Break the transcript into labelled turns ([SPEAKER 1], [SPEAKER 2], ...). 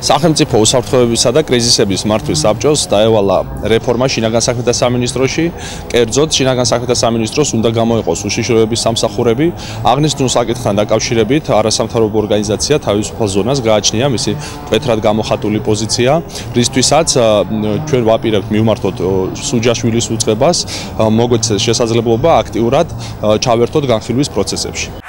[SPEAKER 1] სახელმწიფო უსაფრთხოებისა და კრიზისების მართვის საბჭოს დაევალა რეფორმა შინაგან საქმეთა სამინისტროში. კერძოდ, შინაგან საქმეთა სამინისტროს უნდა გამოიყოს უშიშროების სამსახურები. აღნიშნულ საკითხთან დაკავშირებით არასამთავრობო ორგანიზაცია თავისუფალ ზონას გააჩნია მისი მკვეთრად გამოხატული პოზიცია, რისთვისაც ჩვენ ვაპირებთ მივმართოთ სუჯაშვილის უწყებას, მოგვეცეს შესაძლებლობა აქტიურად ჩავერთოთ განხილვის პროცესებში.